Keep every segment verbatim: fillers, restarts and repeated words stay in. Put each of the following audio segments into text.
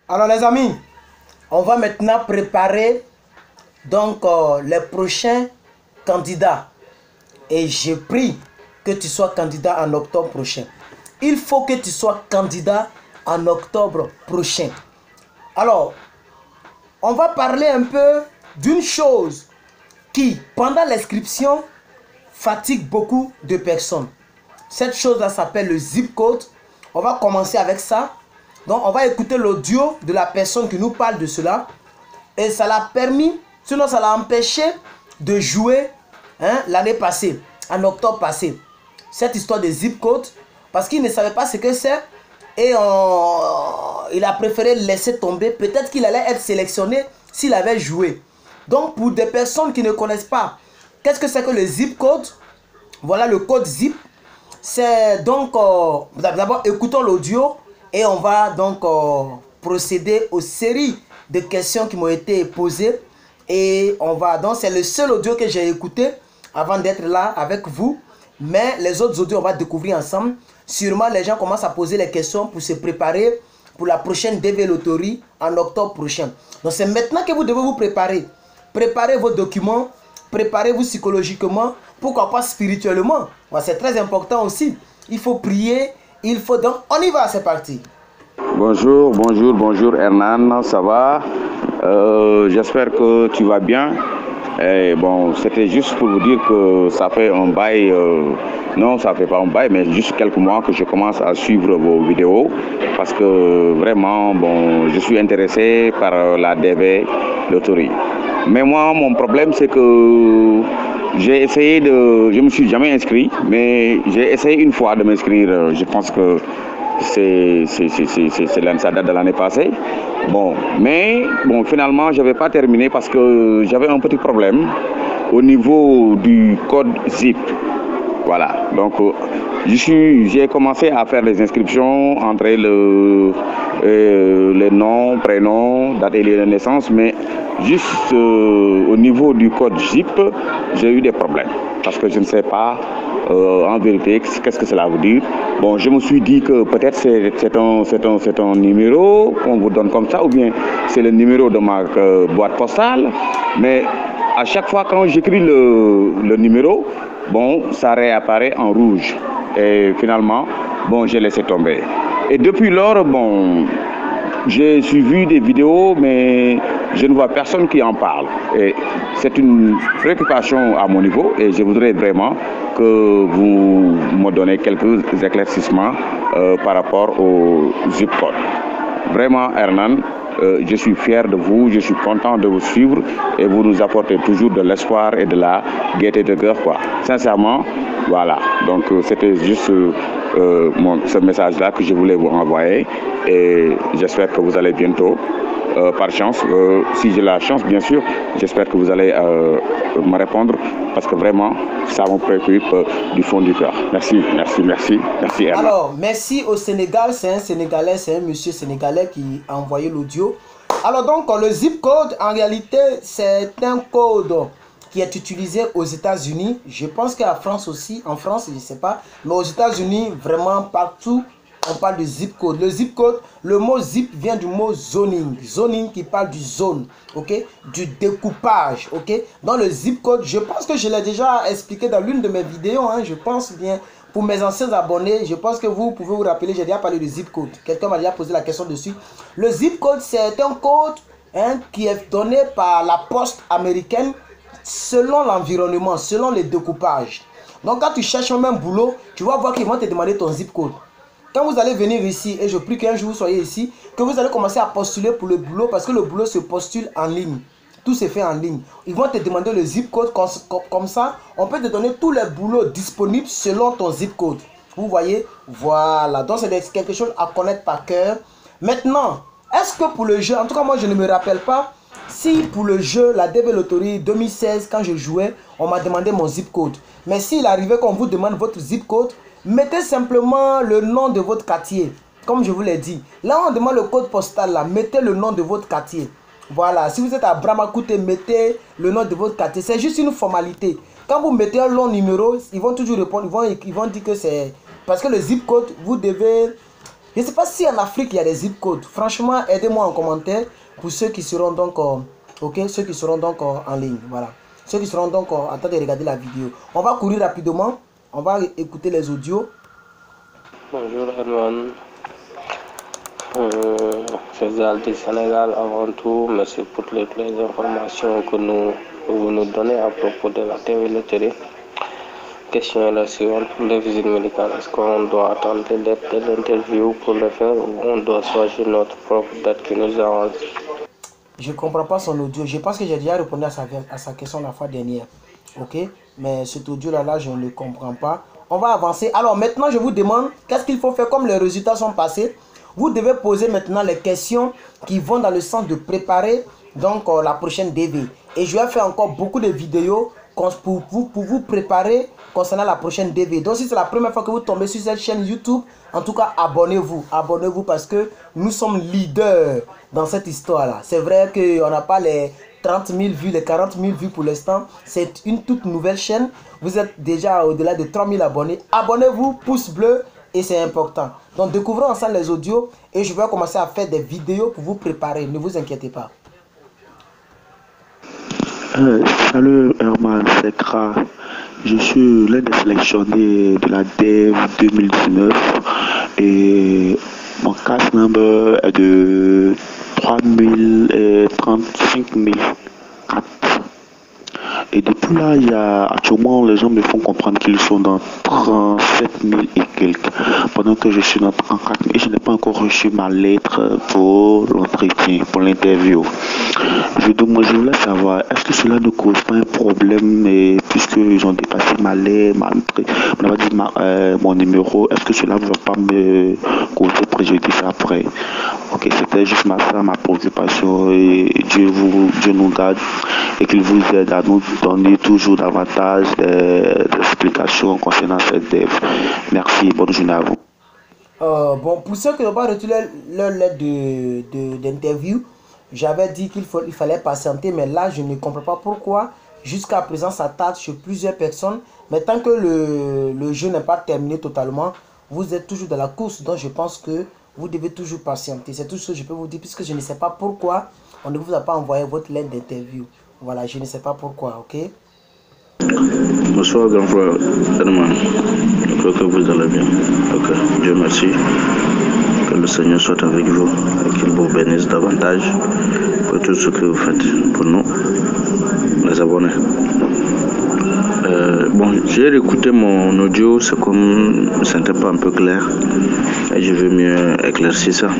Alors les amis, on va maintenant préparer donc euh, les prochains candidats. Et je prie que tu sois candidat en octobre prochain. Il faut que tu sois candidat en octobre prochain. Alors, on va parler un peu d'une chose qui, pendant l'inscription, fatigue beaucoup de personnes. Cette chose-là s'appelle le zip code. On va commencer avec ça. Donc, on va écouter l'audio de la personne qui nous parle de cela. Et ça l'a permis, sinon ça l'a empêché de jouer hein, l'année passée, en octobre passé. Cette histoire de zip code, parce qu'il ne savait pas ce que c'est. Et on, il a préféré laisser tomber. Peut-être qu'il allait être sélectionné s'il avait joué. Donc, pour des personnes qui ne connaissent pas, qu'est-ce que c'est que le zip code? Voilà le code zip. C'est donc, euh, d'abord écoutons l'audio et on va donc euh, procéder aux séries de questions qui m'ont été posées. Et on va, donc c'est le seul audio que j'ai écouté avant d'être là avec vous. Mais les autres audios, on va découvrir ensemble. Sûrement, les gens commencent à poser les questions pour se préparer pour la prochaine D V Loterie en octobre prochain. Donc, c'est maintenant que vous devez vous préparer. Préparez vos documents, préparez-vous psychologiquement, pourquoi pas spirituellement. C'est très important aussi. Il faut prier, il faut donc... On y va, c'est parti. Bonjour, bonjour, bonjour Hernan, ça va? euh, J'espère que tu vas bien. Et bon, c'était juste pour vous dire que ça fait un bail, euh, non, ça fait pas un bail, mais juste quelques mois que je commence à suivre vos vidéos parce que vraiment, bon, je suis intéressé par la D V Loterie. Mais moi, mon problème, c'est que j'ai essayé de, je me suis jamais inscrit, mais j'ai essayé une fois de m'inscrire. Je pense que c'est ça date de l'année passée. Bon, mais bon, finalement, je n'avais pas terminé parce que j'avais un petit problème au niveau du code zip. Voilà, donc j'ai commencé à faire les inscriptions, entrer le, euh, les noms, prénoms, date et lieu de naissance, mais juste euh, au niveau du code zip, j'ai eu des problèmes parce que je ne sais pas euh, en vérité qu'est-ce que cela veut dire. Bon, je me suis dit que peut-être c'est un, un, un numéro qu'on vous donne comme ça, ou bien c'est le numéro de ma euh, boîte postale, mais à chaque fois quand j'écris le, le numéro, bon, ça réapparaît en rouge. Et finalement, bon, j'ai laissé tomber. Et depuis lors, bon, j'ai suivi des vidéos, mais je ne vois personne qui en parle. Et c'est une préoccupation à mon niveau et je voudrais vraiment que vous me donnez quelques éclaircissements euh, par rapport au zip code. Vraiment, Hernan, euh, je suis fier de vous, je suis content de vous suivre et vous nous apportez toujours de l'espoir et de la gaieté de cœur, quoi. Sincèrement, voilà. Donc, euh, c'était juste euh, mon, ce message-là que je voulais vous envoyer et j'espère que vous allez bientôt. Euh, par chance, euh, si j'ai la chance, bien sûr, j'espère que vous allez euh, me répondre parce que vraiment, ça me préoccupe euh, du fond du cœur. Merci, merci, merci, merci. Herman. Alors, merci au Sénégal, c'est un Sénégalais, c'est un monsieur sénégalais qui a envoyé l'audio. Alors donc, le zip code, en réalité, c'est un code qui est utilisé aux États-Unis. Je pense qu'en France aussi, en France, je ne sais pas, mais aux États-Unis, vraiment partout, on parle de zip code. Le zip code, le mot zip vient du mot zoning. Zoning qui parle du zone, ok, du découpage, ok. Dans le zip code, je pense que je l'ai déjà expliqué dans l'une de mes vidéos, hein, je pense bien. Pour mes anciens abonnés, je pense que vous pouvez vous rappeler, j'ai déjà parlé de zip code. Quelqu'un m'a déjà posé la question dessus. Le zip code, c'est un code hein, qui est donné par la poste américaine selon l'environnement, selon les découpages. Donc quand tu cherches un même boulot, tu vas voir qu'ils vont te demander ton zip code. Quand vous allez venir ici, et je prie qu'un jour vous soyez ici, que vous allez commencer à postuler pour le boulot, parce que le boulot se postule en ligne. Tout se fait en ligne. Ils vont te demander le zip code, comme, comme ça, on peut te donner tous les boulots disponibles selon ton zip code. Vous voyez? Voilà. Donc c'est quelque chose à connaître par cœur. Maintenant, est-ce que pour le jeu, en tout cas moi je ne me rappelle pas, si pour le jeu, la D V Loterie deux mille seize, quand je jouais, on m'a demandé mon zip code. Mais s'il arrivait qu'on vous demande votre zip code, mettez simplement le nom de votre quartier, comme je vous l'ai dit. Là, on demande le code postal, là, mettez le nom de votre quartier. Voilà, si vous êtes à Bramakoute, mettez le nom de votre quartier. C'est juste une formalité. Quand vous mettez un long numéro, ils vont toujours répondre, ils vont, ils vont dire que c'est... Parce que le zip code, vous devez Je ne sais pas si en Afrique il y a des zip codes. Franchement, aidez-moi en commentaire pour ceux qui seront donc, euh, ok, ceux qui seront donc euh, en ligne. Voilà. Ceux qui seront donc euh, en train de regarder la vidéo. On va courir rapidement. On va écouter les audios. Bonjour Herman. Euh, c'est Zal du Sénégal avant tout. Merci pour toutes les informations que nous, vous nous donnez à propos de la T V loterie. Question est la suivante pour les visites médicales. Est-ce qu'on doit attendre d'être de l'interview pour le faire ou on doit choisir notre propre date qui nous arrange? Je ne comprends pas son audio. Je pense que j'ai déjà répondu à sa, à sa question la fois dernière. Ok? Mais cet audio-là, là, je ne le comprends pas. On va avancer. Alors maintenant, je vous demande, qu'est-ce qu'il faut faire comme les résultats sont passés? Vous devez poser maintenant les questions qui vont dans le sens de préparer donc euh, la prochaine D V. Et je vais faire encore beaucoup de vidéos pour vous, pour vous préparer concernant la prochaine D V. Donc si c'est la première fois que vous tombez sur cette chaîne YouTube, en tout cas abonnez-vous. Abonnez-vous parce que nous sommes leaders dans cette histoire-là. C'est vrai qu'on n'a pas les trente mille vues, les quarante mille vues pour l'instant. C'est une toute nouvelle chaîne. Vous êtes déjà au-delà de trois mille abonnés. Abonnez-vous, pouce bleu. Et c'est important. Donc découvrons ensemble les audios et je vais commencer à faire des vidéos pour vous préparer. Ne vous inquiétez pas. Euh, salut Herman, c'est Kra. Je suis l'un des sélectionnés de la D E V deux mille dix-neuf et mon cash number est de trois mille trente-cinq mille quatre. Et depuis là, il y a actuellement, les gens me font comprendre qu'ils sont dans trente-sept mille et quelques, pendant que je suis dans trente-quatre mille et je n'ai pas encore reçu ma lettre pour l'entretien, pour l'interview. Je, je voulais savoir, est-ce que cela ne cause pas un problème, puisqu'ils ont dépassé ma lettre, ma, ma, ma, euh, mon numéro, est-ce que cela ne va pas me causer préjudice après? Ok, c'était juste ma, ça, ma préoccupation, et Dieu, vous, Dieu nous garde et qu'il vous aide à nous donner toujours davantage d'explications concernant cette D E V. Merci, bonne journée à vous. Euh, bon, pour ceux qui n'ont pas reçu leur, leur lettre d'interview, j'avais dit qu'il il fallait patienter, mais là, je ne comprends pas pourquoi. Jusqu'à présent, ça tarde chez plusieurs personnes. Mais tant que le, le jeu n'est pas terminé totalement, vous êtes toujours dans la course. Donc, je pense que vous devez toujours patienter. C'est tout ce que je peux vous dire, puisque je ne sais pas pourquoi on ne vous a pas envoyé votre lettre d'interview. Voilà, je ne sais pas pourquoi, ok? Bonsoir, grand frère Herman. J'espère que vous allez bien. Ok, Dieu merci. Que le Seigneur soit avec vous et qu'il vous bénisse davantage pour tout ce que vous faites pour nous, les abonnés. Euh, bon, j'ai écouté mon audio, c'est comme ce n'était pas un peu clair et je veux mieux éclaircir ça.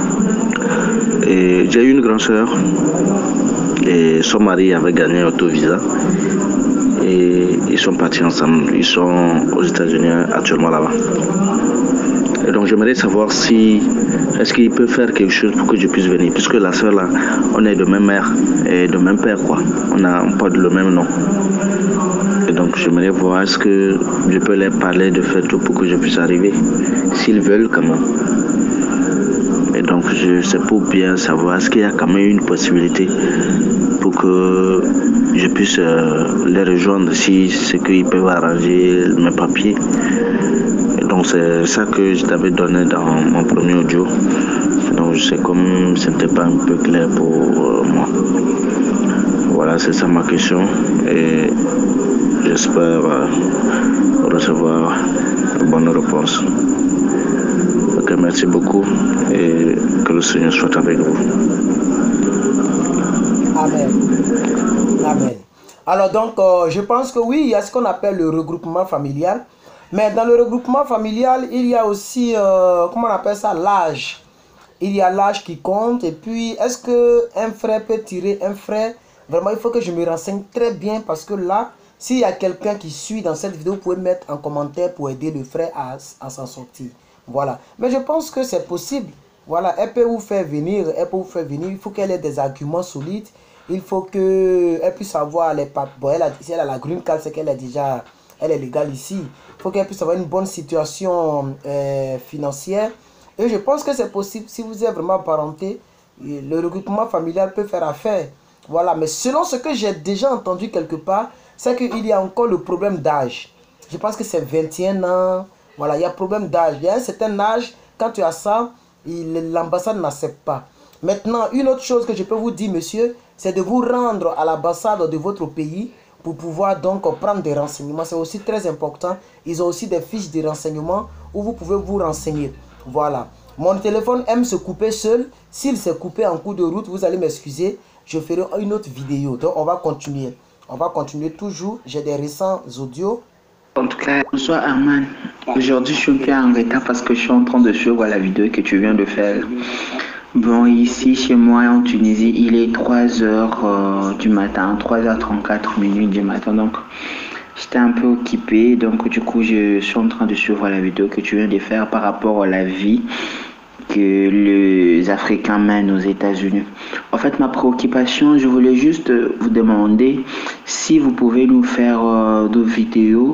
Et j'ai eu une grande soeur et son mari avait gagné un auto-visa et ils sont partis ensemble. Ils sont aux États-Unis actuellement là-bas. Et donc j'aimerais savoir si est-ce qu'il peut faire quelque chose pour que je puisse venir, puisque la soeur là, on est de même mère et de même père quoi. On a on porte le même nom. Et donc j'aimerais voir est-ce que je peux leur parler de faire tout pour que je puisse arriver, s'ils veulent quand même. Et donc je sais pour bien savoir est-ce qu'il y a quand même une possibilité pour que je puisse euh, les rejoindre si c'est qu'ils peuvent arranger mes papiers. Et donc c'est ça que je t'avais donné dans mon premier audio. Donc je sais comme ce n'était pas un peu clair pour euh, moi. Voilà, c'est ça ma question et j'espère euh, recevoir une bonne réponse. Ok, merci beaucoup et que le Seigneur soit avec vous. Amen. Amen. Alors donc, euh, je pense que oui, il y a ce qu'on appelle le regroupement familial. Mais dans le regroupement familial, il y a aussi, euh, comment on appelle ça, l'âge. Il y a l'âge qui compte. Et puis, est-ce qu'un frère peut tirer un frère? Vraiment, il faut que je me renseigne très bien parce que là, s'il y a quelqu'un qui suit dans cette vidéo, vous pouvez mettre en commentaire pour aider le frère à, à s'en sortir. Voilà. Mais je pense que c'est possible. Voilà, elle peut vous faire venir, elle peut vous faire venir. Il faut qu'elle ait des arguments solides. Il faut qu'elle puisse avoir les papiers. Bon, elle a, si elle a la green card, c'est qu'elle est déjà, elle est légale ici. Il faut qu'elle puisse avoir une bonne situation euh, financière. Et je pense que c'est possible. Si vous êtes vraiment parenté, le regroupement familial peut faire affaire. Voilà, mais selon ce que j'ai déjà entendu quelque part, c'est qu'il y a encore le problème d'âge. Je pense que c'est vingt et un ans. Voilà, il y a problème d'âge. Il y a un certain âge, quand tu as ça, l'ambassade n'accepte pas. Maintenant, une autre chose que je peux vous dire, monsieur, c'est de vous rendre à l'ambassade de votre pays pour pouvoir donc prendre des renseignements. C'est aussi très important. Ils ont aussi des fiches de renseignements où vous pouvez vous renseigner. Voilà. Mon téléphone aime se couper seul. S'il s'est coupé en cours de route, vous allez m'excuser. Je ferai une autre vidéo. Donc, on va continuer. On va continuer toujours. J'ai des récents audios. En tout cas, bonsoir Arman. Aujourd'hui, je suis un peu en retard parce que je suis en train de suivre la vidéo que tu viens de faire. Bon, ici, chez moi, en Tunisie, il est trois heures euh, du matin, trois heures trente-quatre minutes du matin. Donc, j'étais un peu occupé. Donc, du coup, je suis en train de suivre la vidéo que tu viens de faire par rapport à la vie que les Africains mènent aux États-Unis. En fait, ma préoccupation, je voulais juste vous demander si vous pouvez nous faire euh, des vidéos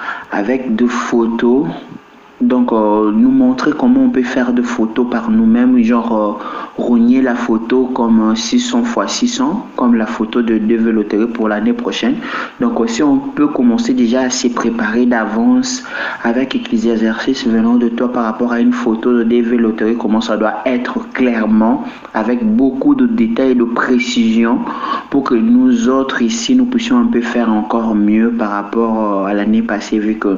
avec des photos. Donc, euh, nous montrer comment on peut faire des photos par nous-mêmes, genre euh, rogner la photo comme euh, six cents par six cents, comme la photo de développer pour l'année prochaine. Donc, aussi, on peut commencer déjà à se préparer d'avance avec les exercices venant de toi par rapport à une photo de développer, comment ça doit être clairement, avec beaucoup de détails et de précision, pour que nous autres ici, nous puissions un peu faire encore mieux par rapport euh, à l'année passée, vu que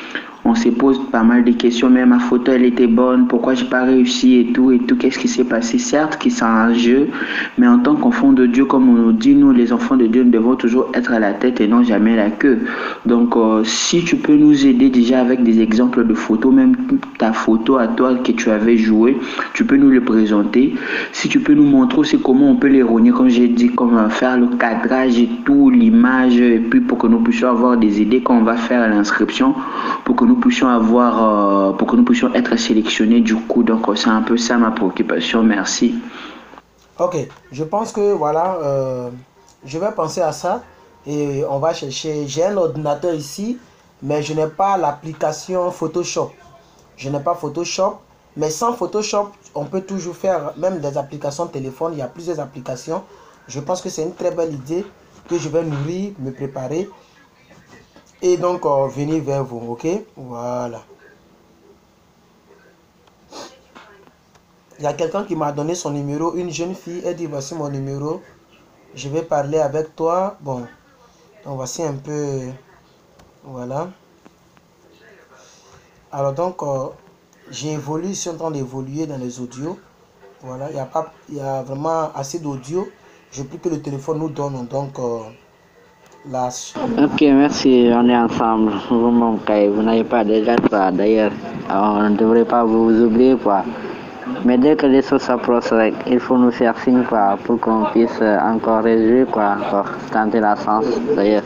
on se pose pas mal de questions, mais ma photo elle était bonne, pourquoi j'ai pas réussi et tout et tout, qu'est-ce qui s'est passé? Certes qu'il c'est un jeu, mais en tant qu'enfant de Dieu, comme on nous dit, nous les enfants de Dieu, nous devons toujours être à la tête et non jamais la queue. Donc euh, si tu peux nous aider déjà avec des exemples de photos, même ta photo à toi que tu avais joué, tu peux nous le présenter. Si tu peux nous montrer aussi comment on peut les rogner, comme j'ai dit, comment faire le cadrage et tout, l'image, et puis pour que nous puissions avoir des idées quand on va faire l'inscription, pour que nous puissions avoir, euh, pour que nous puissions être sélectionnés du coup. Donc c'est un peu ça ma préoccupation. Merci. Ok, je pense que voilà, euh, je vais penser à ça et on va chercher. J'ai un ordinateur ici, mais je n'ai pas l'application Photoshop. Je n'ai pas Photoshop, mais sans Photoshop, on peut toujours faire même des applications téléphone. Il y a plusieurs applications. Je pense que c'est une très belle idée que je vais nourrir, me préparer. Et donc, euh, venir vers vous, ok? Voilà. Il y a quelqu'un qui m'a donné son numéro, une jeune fille. Elle dit, voici mon numéro. Je vais parler avec toi. Bon, donc voici un peu... Voilà. Alors donc, euh, j'ai évolué, je suis en train d'évoluer dans les audios. Voilà, il y a, pas, il y a vraiment assez d'audio. Je veux plus que le téléphone nous donne, donc... Euh, La... Ok, merci, on est ensemble. Vous, vous n'avez pas déjà ça. D'ailleurs, on ne devrait pas vous oublier, quoi. Mais dès que les choses s'approchent, il faut nous faire signe, quoi, pour qu'on puisse encore réjouir, quoi, encore tenter la chance, d'ailleurs.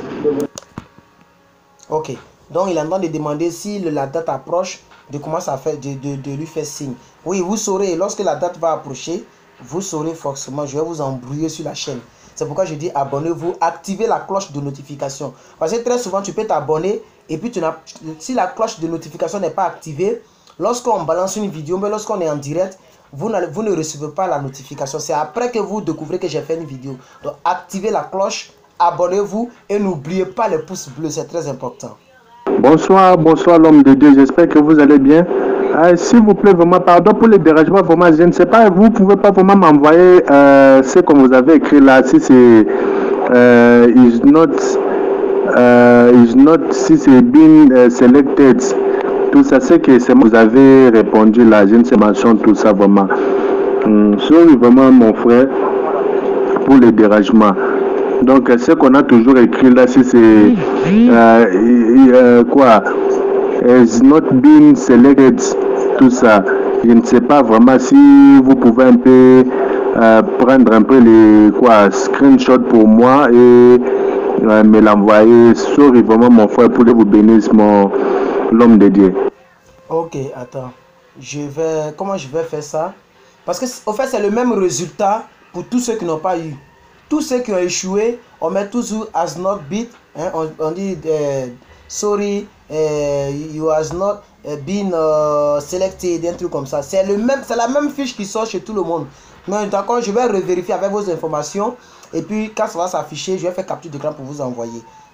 Ok, donc il est en train de demander si la date approche, de commencer à faire, de, de, de lui faire signe. Oui, vous saurez, lorsque la date va approcher, vous saurez forcément, je vais vous embrouiller sur la chaîne. C'est pourquoi je dis abonnez-vous, activez la cloche de notification. Parce que très souvent, tu peux t'abonner et puis tu n'as, si la cloche de notification n'est pas activée, lorsqu'on balance une vidéo, mais lorsqu'on est en direct, vous, vous ne recevez pas la notification. C'est après que vous découvrez que j'ai fait une vidéo. Donc, activez la cloche, abonnez-vous et n'oubliez pas les pouces bleus, c'est très important. Bonsoir, bonsoir l'homme de Dieu, j'espère que vous allez bien. Euh, S'il vous plaît, vraiment, pardon pour les dérangements, vraiment, je ne sais pas, vous ne pouvez pas vraiment m'envoyer euh, ce que vous avez écrit là, si c'est euh, is not, euh, is not, si c'est been uh, selected, tout ça, c'est que c'est moi, vous avez répondu là, je ne sais pas, tout ça vraiment. Hum, sorry vraiment mon frère pour les dérangements. Donc, ce qu'on a toujours écrit là, si c'est euh, euh, quoi, has not been selected, tout ça. Je ne sais pas vraiment si vous pouvez un peu euh, prendre un peu les quoi, screenshots pour moi et euh, me l'envoyer. Sorry vraiment mon frère pour vous bénir, mon l'homme de Dieu. Ok, attends. Je vais, comment je vais faire ça? Parce que au fait c'est le même résultat pour tous ceux qui n'ont pas eu. Tous ceux qui ont échoué, on met toujours as not been, hein, on, on dit euh, sorry, euh, you has not been uh, selected, un truc comme ça. C'est le même, c'est la même fiche qui sort chez tout le monde. Mais d'accord, je vais revérifier avec vos informations et puis quand ça va s'afficher, je vais faire capture d'écran pour vous envoyer.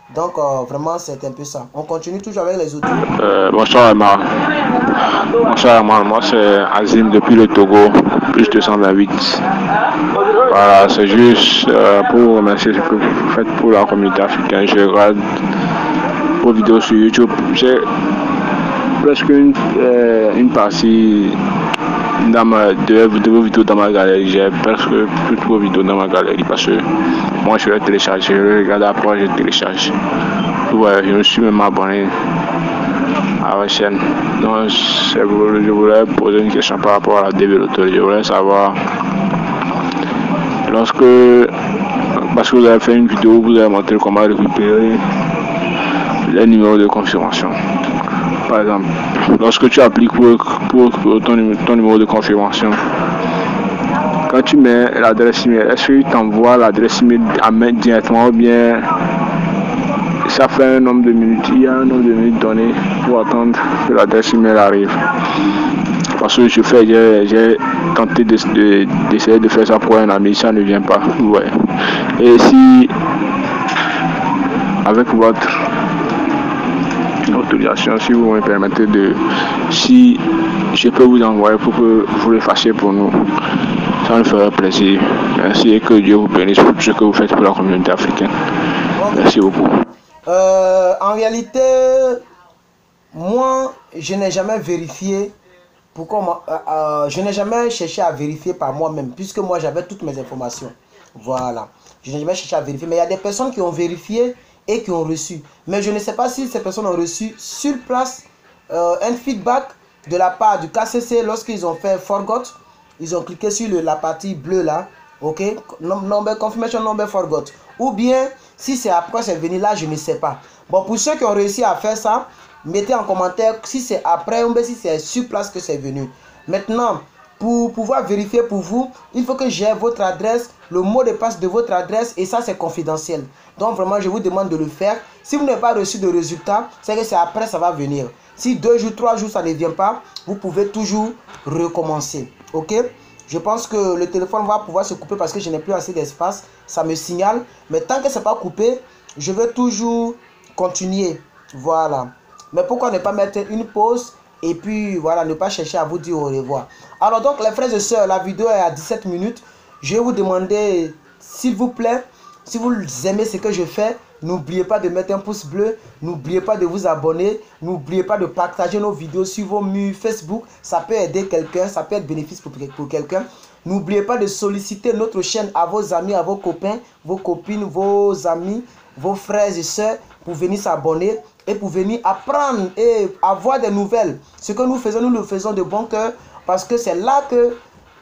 Donc, euh, vraiment, c'est un peu ça. On continue toujours avec les autres. Euh, bonsoir, Emma. Bonsoir, Emma. Moi, c'est Azim depuis le Togo, plus deux cent vingt-huit. Voilà, c'est juste euh, pour remercier ce que vous faites pour la communauté africaine. Je regarde vos vidéos sur YouTube. J'ai presque une, euh, une partie dans ma, de, de vos vidéos dans ma galerie. J'ai presque toutes vos vidéos dans ma galerie parce que moi je les télécharge, je les regarde après, je télécharge. Ouais, je me suis même abonné à la chaîne. Donc je voulais poser une question par rapport à la développeur. Je voulais savoir, lorsque, parce que vous avez fait une vidéo, vous avez montré comment récupérer les numéros de confirmation. Par exemple, lorsque tu appliques pour, pour, pour ton, ton numéro de confirmation, quand tu mets l'adresse email, est-ce qu'il t'envoie l'adresse email à main directement ou bien ça fait un nombre de minutes, il y a un nombre de minutes donné pour attendre que l'adresse email arrive? Parce que je fais, j'ai tenté d'essayer de, de, de faire ça pour un ami, ça ne vient pas. Ouais. Et si, avec votre autorisation, si vous me permettez de, si je peux vous envoyer pour que vous le fassiez pour nous, ça nous ferait plaisir. Merci et que Dieu vous bénisse pour tout ce que vous faites pour la communauté africaine. Merci beaucoup. Euh, en réalité, moi, je n'ai jamais vérifié. Pourquoi euh, euh, je n'ai jamais cherché à vérifier par moi-même, puisque moi j'avais toutes mes informations. Voilà. Je n'ai jamais cherché à vérifier. Mais il y a des personnes qui ont vérifié et qui ont reçu. Mais je ne sais pas si ces personnes ont reçu sur place euh, un feedback de la part du K C C lorsqu'ils ont fait forgot. Ils ont cliqué sur le, la partie bleue là. Ok. Number, confirmation number forgot. Ou bien, si c'est après c'est venu là, je ne sais pas. Bon, pour ceux qui ont réussi à faire ça, mettez en commentaire si c'est après ou bien si c'est sur place que c'est venu. Maintenant, pour pouvoir vérifier pour vous, il faut que j'ai votre adresse, le mot de passe de votre adresse et ça c'est confidentiel. Donc vraiment, je vous demande de le faire. Si vous n'avez pas reçu de résultat, c'est que c'est après ça va venir. Si deux jours, trois jours ça ne vient pas, vous pouvez toujours recommencer. Ok? Je pense que le téléphone va pouvoir se couper parce que je n'ai plus assez d'espace. Ça me signale. Mais tant que ce n'est pas coupé, je vais toujours continuer. Voilà. Mais pourquoi ne pas mettre une pause et puis voilà, ne pas chercher à vous dire au revoir. Alors donc les frères et sœurs, la vidéo est à dix-sept minutes. Je vais vous demander, s'il vous plaît, si vous aimez ce que je fais, n'oubliez pas de mettre un pouce bleu, n'oubliez pas de vous abonner, n'oubliez pas de partager nos vidéos sur vos murs Facebook. Ça peut aider quelqu'un, ça peut être bénéfice pour, pour quelqu'un. N'oubliez pas de solliciter notre chaîne à vos amis, à vos copains, vos copines, vos amis, vos frères et sœurs pour venir s'abonner et pour venir apprendre et avoir des nouvelles. Ce que nous faisons, nous le faisons de bon cœur parce que c'est là que,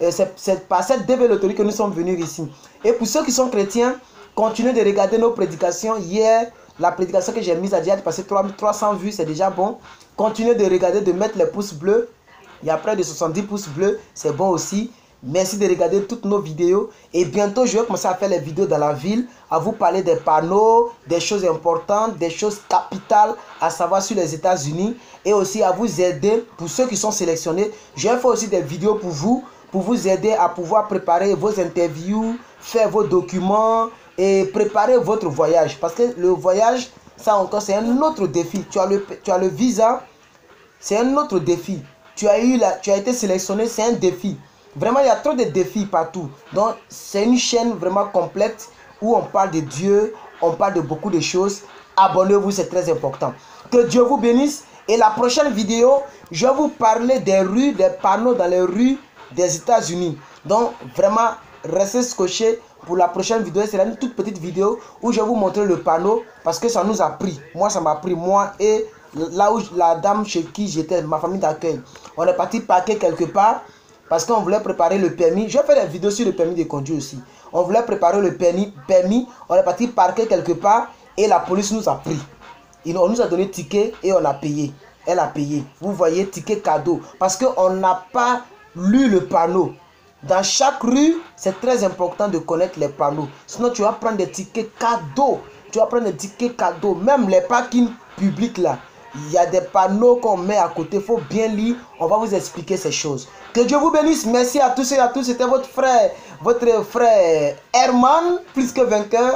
c'est par cette développerie que nous sommes venus ici. Et pour ceux qui sont chrétiens, continuez de regarder nos prédications. Hier, la prédication que j'ai mise a déjà passé trois cents vues, c'est déjà bon. Continuez de regarder, de mettre les pouces bleus. Il y a près de soixante-dix pouces bleus, c'est bon aussi. Merci de regarder toutes nos vidéos. Et bientôt, je vais commencer à faire les vidéos dans la ville, à vous parler des panneaux, des choses importantes, des choses capitales, à savoir sur les États-Unis. Et aussi à vous aider, pour ceux qui sont sélectionnés. Je vais faire aussi des vidéos pour vous, pour vous aider à pouvoir préparer vos interviews, faire vos documents et préparer votre voyage. Parce que le voyage, ça encore, c'est un autre défi. Tu as le, tu as le visa, c'est un autre défi. Tu as, eu la, tu as été sélectionné, c'est un défi. Vraiment, il y a trop de défis partout. Donc, c'est une chaîne vraiment complète où on parle de Dieu, on parle de beaucoup de choses. Abonnez-vous, c'est très important. Que Dieu vous bénisse. Et la prochaine vidéo, je vais vous parler des rues, des panneaux dans les rues des États-Unis. Donc, vraiment, restez scotchés pour la prochaine vidéo. C'est une toute petite vidéo où je vais vous montrer le panneau parce que ça nous a pris. Moi, ça m'a pris, moi et là où la dame chez qui j'étais, ma famille d'accueil. On est parti parquer quelque part. Parce qu'on voulait préparer le permis. Je vais faire des vidéos sur le permis de conduire aussi. On voulait préparer le permis. permis on est parti parquer quelque part. Et la police nous a pris. On nous a donné ticket et on a payé. Elle a payé. Vous voyez, ticket cadeau. Parce qu'on n'a pas lu le panneau. Dans chaque rue, c'est très important de connaître les panneaux. Sinon, tu vas prendre des tickets cadeaux. Tu vas prendre des tickets cadeaux. Même les parkings publics là. Il y a des panneaux qu'on met à côté. Il faut bien lire. On va vous expliquer ces choses. Que Dieu vous bénisse. Merci à tous et à tous. C'était votre frère, votre frère Herman, plus que vainqueur.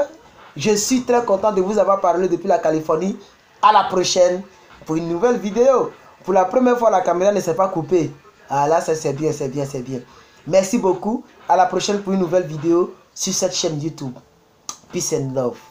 Je suis très content de vous avoir parlé depuis la Californie. À la prochaine pour une nouvelle vidéo. Pour la première fois, la caméra ne s'est pas coupée. Ah là, ça c'est bien, c'est bien, c'est bien. Merci beaucoup. À la prochaine pour une nouvelle vidéo sur cette chaîne YouTube. Peace and love.